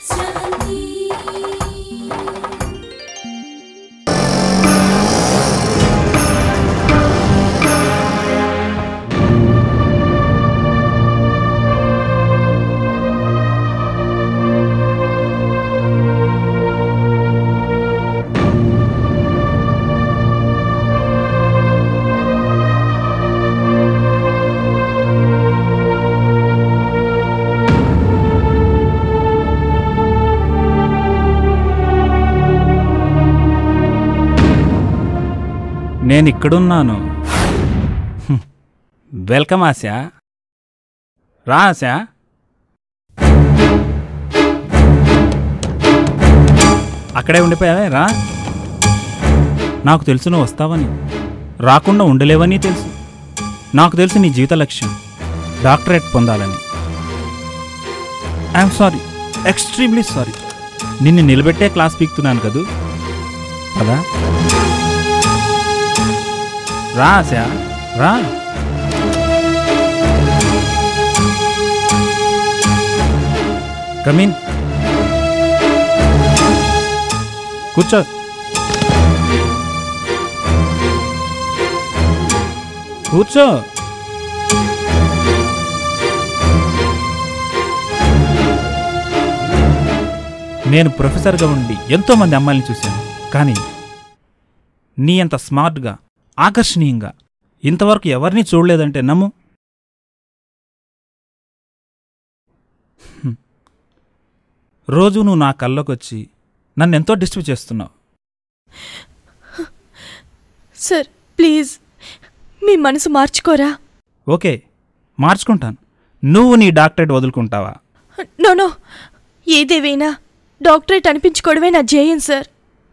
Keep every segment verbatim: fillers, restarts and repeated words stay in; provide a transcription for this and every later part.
నేను ఇక్కడున్నాను. వెల్కమ్ ఆశా. రా ఆశా. అక్కడే ఉండిపోయావే, రా. నాకు తెలుసు నువ్వు వస్తావని, రాకుండా ఉండలేవని తెలుసు. నాకు తెలుసు నీ జీవిత లక్ష్యం డాక్టరేట్ పొందాలని. I'm sorry, extremely sorry. నిన్ను నిలబెట్టే క్లాస్ పీకుతున్నాను కదూ. కదా రా ఆశా, రా. కమిన్, కూర్చో. కూర్చో. నేను ప్రొఫెసర్గా ఉండి ఎంతోమంది అమ్మాయిని చూశాను, కానీ నీ అంత స్మార్ట్గా, ఆకర్షణీయంగా ఇంతవరకు ఎవరిని చూడలేదంటే నమ్ము. రోజు నువ్వు నా కల్లోకొచ్చి నన్నెంతో డిస్టర్బ్ చేస్తున్నావు. సార్ ప్లీజ్ మీ మనసు మార్చుకోరా. ఓకే, మార్చుకుంటాను. నువ్వు నీ డాక్టరేట్ వదులుకుంటావా? నో నో, ఏదేవైనా డాక్టరేట్ అనిపించుకోవడమే నా ధ్యేయం సార్.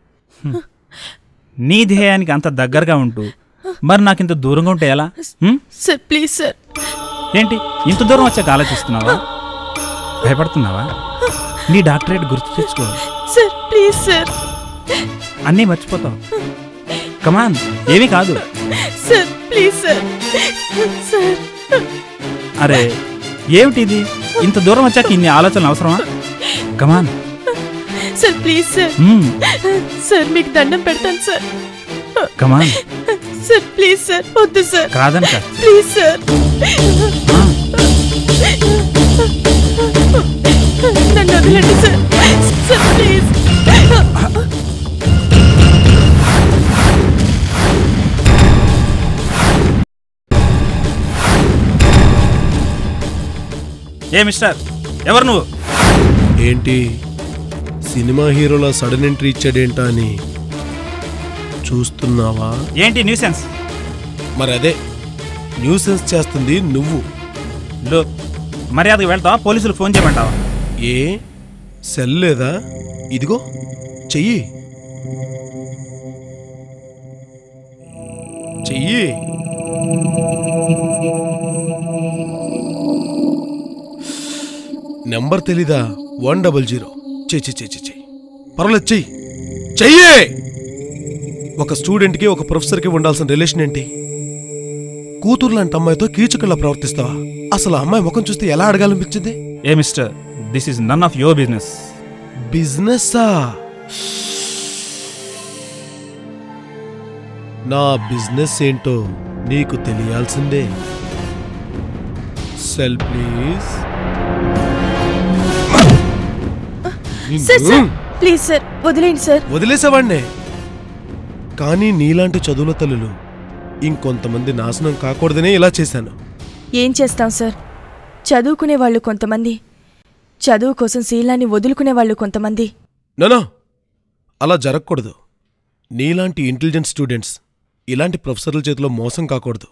నీ ధ్యేయానికి అంత దగ్గరగా ఉంటూ మరి నాకింత దూరంగా ఉంటే ఎలా? Sir please sir. ఏంటి ఇంత దూరం వచ్చాక ఆలోచిస్తున్నావా? భయపడుతున్నావా? నీ డాక్టరేట్ గుర్తు తెచ్చుకో సార్. Please sir. అన్నీ మర్చిపోతావు. కమాన్, ఏమీ కాదు. Sir please sir. సార్. అరే ఏమిటి ఇది? ఇంత దూరం వచ్చాక ఇన్ని ఆలోచనలు అవసరమా? Come on sir please sir. Sir మీకు దండం పెడతాను sir. Come on sir please sir. వద్దు సార్. కాదనక ప్లీజ్ సార్. నన్ను వదిలేండి సార్. Sir please. ఏ మిస్టర్, ఎవరు నువ్వు? ఏంటి సినిమా హీరోలా సడన్ ఎంట్రీ ఇచ్చాడేంటా అని చూస్తున్నావా? ఏంటి న్యూసెన్స్? మరి అదే న్యూసెన్స్ చేస్తుంది నువ్వు. లో మర్యాదకు వెళ్తావా? పోలీసులకు ఫోన్ చేయమంటావా? ఏ సెల్ లేదా? ఇదిగో చెయ్యి చెయ్యి. నెంబర్ తెలీదా? One double zero. చెయ్యి చెయ్యి చెయ్యి. పర్వాలేదు, చెయ్యి చెయ్యి. ఒక స్టూడెంట్కి ఒక ప్రొఫెసర్కి ఉండాల్సిన రిలేషన్ ఏంటి? కూతురు లాంటి అమ్మాయితో కీచుకల్లా ప్రవర్తిస్తావా? అసలు అమ్మాయి ముఖం చూస్తే ఎలా అడగాలనిపించింది? ఏ mister, this is none of your business. బిజినెస్సా? నా బిజినెస్ ఏంటో నీకు తెలియాల్సిందే. Cell please. ప్లీజ్ సార్, వదిలేండి సార్. వదిలేసేవాడినే, కానీ నీలాంటి చదువుల తల్లులు ఇంకొంతమంది నాశనం కాకూడదనే ఇలా చేశాను. ఏం చేస్తాం సార్, చదువుకునే వాళ్ళు కొంతమంది, చదువు కోసం శీలాన్ని వదులుకునే వాళ్ళు కొంతమంది. నో, అలా జరగకూడదు. నీలాంటి ఇంటెలిజెంట్ స్టూడెంట్స్ ఇలాంటి ప్రొఫెసర్ల చేతిలో మోసం కాకూడదు.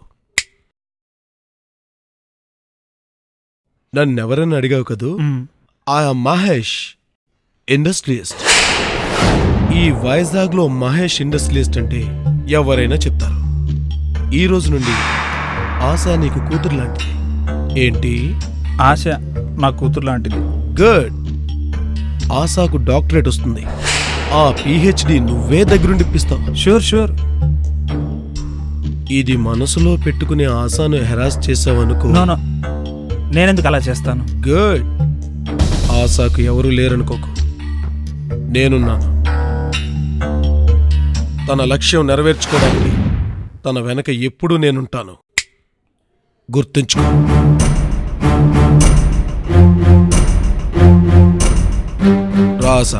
నన్నెవరని అడిగావు కదూ? ఆ మహేష్ ఇండస్ట్రియలిస్ట్. ఈ వైజాగ్లో మహేష్ ఇండస్ట్రియలిస్ట్ అంటే ఎవరైనా చెప్తారు. ఈ రోజు నుండి ఆశ నీకు కూతురు లాంటిది. ఏంటి? ఆశ నా కూతురు లాంటిది. గుడ్. ఆశకు డాక్టరేట్ వస్తుంది. ఆ పిహెచ్డి నువ్వే దగ్గరుండి ఇప్పిస్తావు. Sure sure. ఇది మనసులో పెట్టుకునే ఆశను హెరాస్ చేసావనుకో. నో నో, నేనెందుకు అలా చేస్తాను? గుడ్. ఆశకు ఎవరూ లేరనుకోకు. నేనున్నాను. తన లక్ష్యం నెరవేర్చుకోవడానికి తన వెనక ఎప్పుడూ నేనుంటాను. గుర్తుంచుకో. రాసా.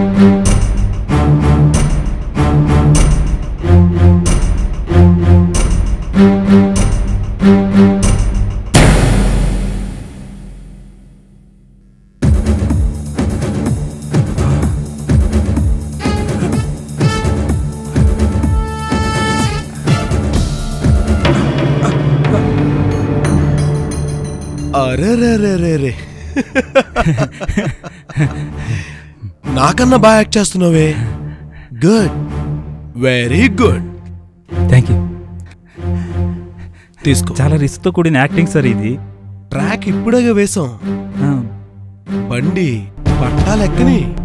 అరే నాకన్నా బాగా యాక్ట్ చేస్తున్నావే. Good, very good. Thank you. తీసుకో. చాలా రిస్క్తో కూడిన యాక్టింగ్ సార్ ఇది. ట్రాక్ ఇప్పుడే వేసాం. బండి పట్టాలెక్కని